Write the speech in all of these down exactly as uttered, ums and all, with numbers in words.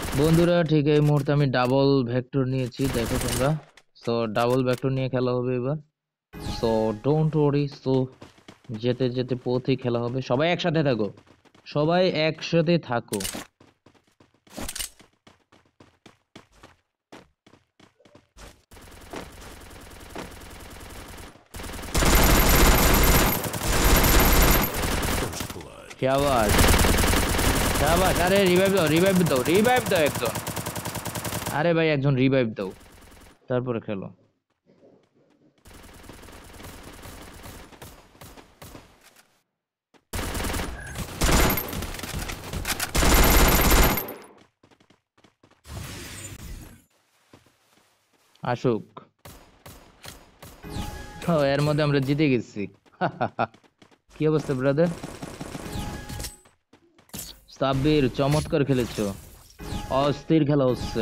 বন্ধুরা ঠিক এই মুহূর্তে আমি ডাবল ভেক্টর নিয়েছি, দেখো তোমরা। সো ডাবল ভেক্টর নিয়ে খেলা হবে এবার। So don't worry. সো যেতে যেতে পথে খেলা হবে। সবাই একসাথে থাকো, সবাই একসাথে থাকো। শাবাশ শাবাশ। আরে রিভাইভ দাও, রিভাইভ দাও, রিভাইভ দাও একজন। আরে ভাই একজন রিভাইভ দাও, তারপরে খেলো। আসুক। ও, এর মধ্যে আমরা জিতে গেছি। কি অবস্থা ব্রাদার? সাব্বির চমৎকার খেলেছো, অস্থির খেলা হচ্ছে।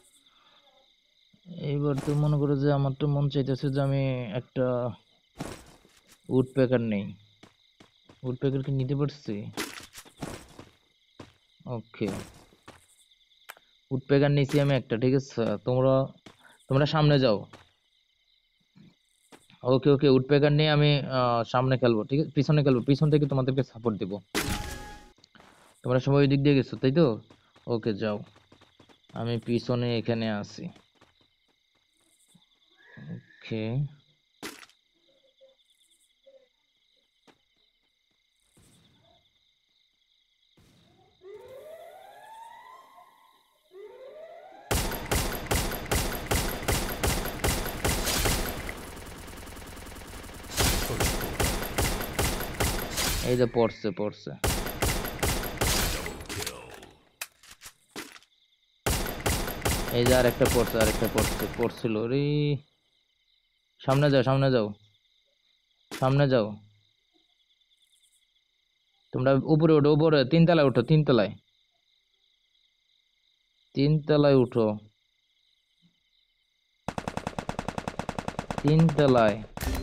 এইবার তো মনে করো যে আমার তো মন চাইতেছে যে আমি একটা উড প্যাকার নেই। উড প্যাকার কি নিতে পারছি? ওকে, উড প্যাকার নিছি আমি একটা, ঠিক আছে। তোমরা তোমরা সামনে যাও। ওকে ওকে, উড প্যাকার নিয়ে আমি আহ, সামনে খেলবো, ঠিক আছে, পিছনে খেলবো, পিছন থেকে তোমাদেরকে সাপোর্ট দিব। তোমরা সবাই ওই দিক দিয়ে গেছো তাই তো? ওকে যাও, আমি পিছনে এখানে আছি। ওকে, এই যে পড়ছে পড়ছে। এই যে আরেকটা পড়ছে, আরেকটা পড়ছে, পড়ছিল রে। সামনে যাও, সামনে যাও, সামনে যাও। তোমরা উপরে ওঠো, উপরে তিন তলায় উঠো, তিন তলায়, তিন তলায় উঠো, তিন তলায়।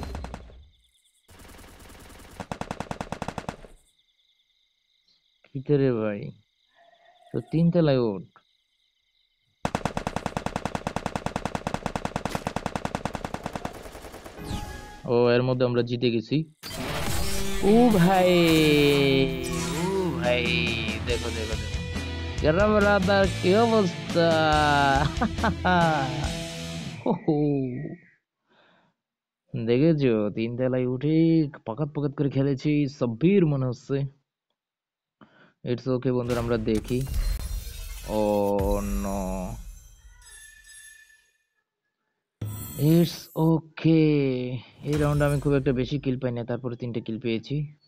ভিতরে ভাই, তো তিন তলায় উঠ। ও, এর মধ্যে আমরা জিতে গেছি। ও ভাই, ও ভাই, দেখো দেখো দেখো, কেরা ব্রাদার কি অবস্থা? হো হো। দেখেছো, তিন তলায় উঠে পাকাত পাকাত করে খেলেছি, সাব্বির মনে হচ্ছে। ইটস ওকে বন্ধুরা, আমরা দেখি। Oh no, it's okay. এই রাউন্ডে আমি খুব একটা বেশি কিল পাই না, তারপরে তিনটে কিল পেয়েছি।